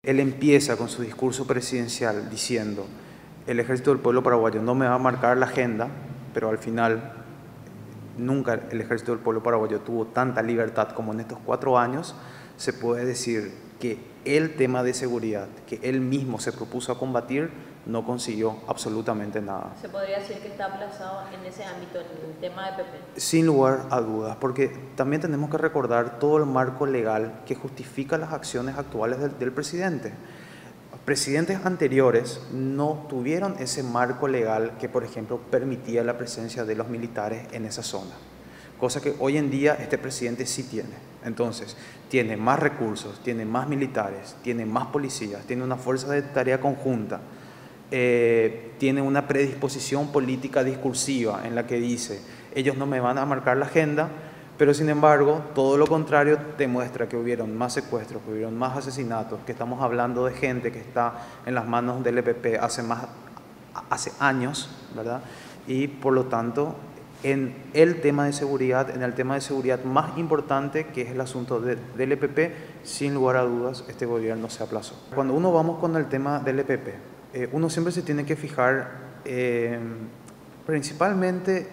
Él empieza con su discurso presidencial diciendo: el Ejército del Pueblo Paraguayo no me va a marcar la agenda, pero al final nunca el Ejército del Pueblo Paraguayo tuvo tanta libertad como en estos 4 años. Se puede decir que el tema de seguridad que él mismo se propuso a combatir no consiguió absolutamente nada. ¿Se podría decir que está aplazado en ese ámbito, en el tema de PP? Sin lugar a dudas, porque también tenemos que recordar todo el marco legal que justifica las acciones actuales del presidente. Presidentes anteriores no tuvieron ese marco legal que, por ejemplo, permitía la presencia de los militares en esa zona, cosa que hoy en día este presidente sí tiene. Entonces, tiene más recursos, tiene más militares, tiene más policías, tiene una fuerza de tarea conjunta, tiene una predisposición política discursiva en la que dice: ellos no me van a marcar la agenda, pero sin embargo, todo lo contrario demuestra que hubieron más secuestros, que hubieron más asesinatos, que estamos hablando de gente que está en las manos del EPP hace años, ¿verdad? Y por lo tanto, en el tema de seguridad más importante, que es el asunto del EPP, sin lugar a dudas, este gobierno se aplazó. Cuando uno vamos con el tema del EPP, uno siempre se tiene que fijar principalmente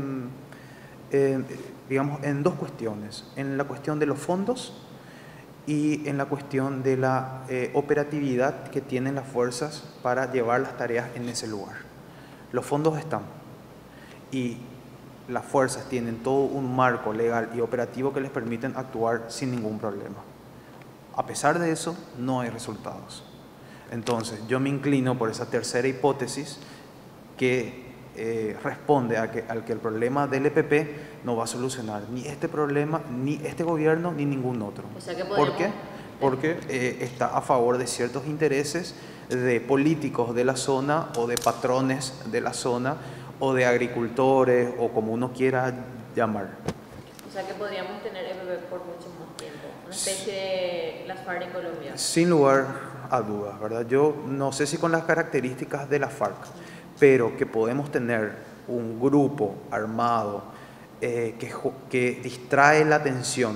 digamos, en dos cuestiones: en la cuestión de los fondos y en la cuestión de la operatividad que tienen las fuerzas para llevar las tareas en ese lugar. Los fondos están y las fuerzas tienen todo un marco legal y operativo que les permiten actuar sin ningún problema. A pesar de eso, no hay resultados. Entonces, yo me inclino por esa tercera hipótesis que responde al que el problema del EPP no va a solucionar ni este problema, ni este gobierno, ni ningún otro. O sea que ¿Por qué? Porque está a favor de ciertos intereses de políticos de la zona o de patrones de la zona o de agricultores o como uno quiera llamar. O sea que podríamos tener EPP por mucho más tiempo, una especie de las FARC en Colombia. Sin lugar a dudas, ¿verdad? Yo no sé si con las características de la FARC, pero que podemos tener un grupo armado que distrae la atención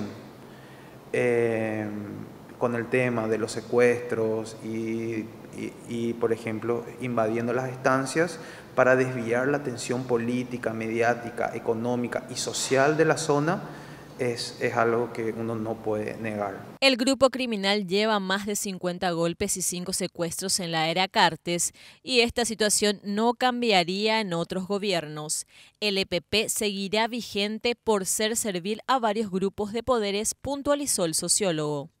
con el tema de los secuestros y, por ejemplo, invadiendo las estancias para desviar la atención política, mediática, económica y social de la zona, es algo que uno no puede negar. El grupo criminal lleva más de 50 golpes y 5 secuestros en la era Cartes y esta situación no cambiaría en otros gobiernos. El EPP seguirá vigente por ser servil a varios grupos de poderes, puntualizó el sociólogo.